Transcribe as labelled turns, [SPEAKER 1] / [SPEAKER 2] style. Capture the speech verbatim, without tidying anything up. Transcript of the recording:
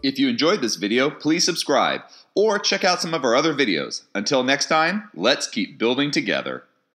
[SPEAKER 1] If you enjoyed this video, please subscribe or check out some of our other videos. Until next time, let's keep building together.